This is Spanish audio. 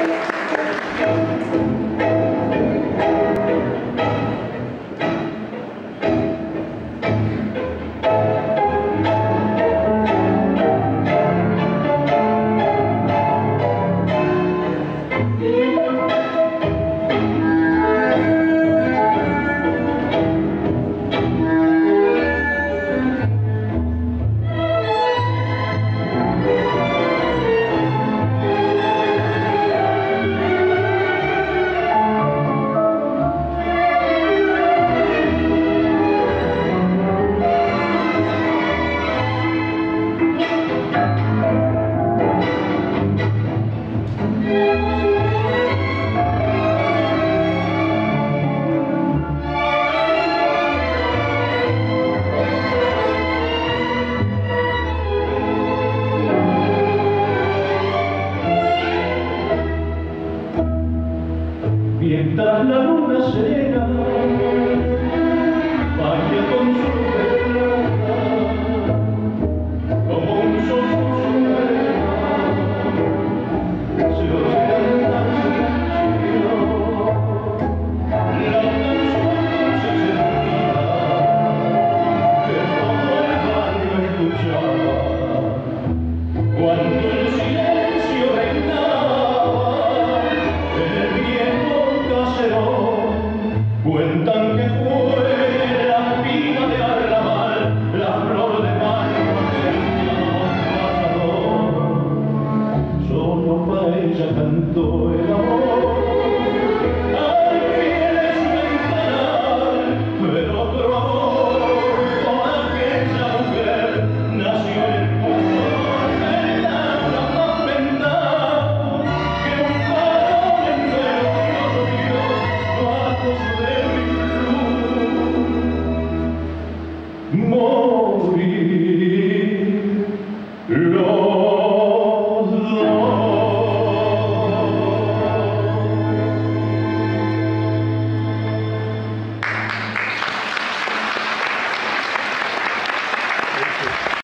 Mientras la luna serena baila con su perla como un susurro, se oye cantar su cielo, la canción se sentía que todo el barrio escuchaba cuando el silencio reinaba en el viejo caserón. Cuentan que fue la piba de Arrabal, la flor de mayo del embajador. Solo para ella cantó el amor.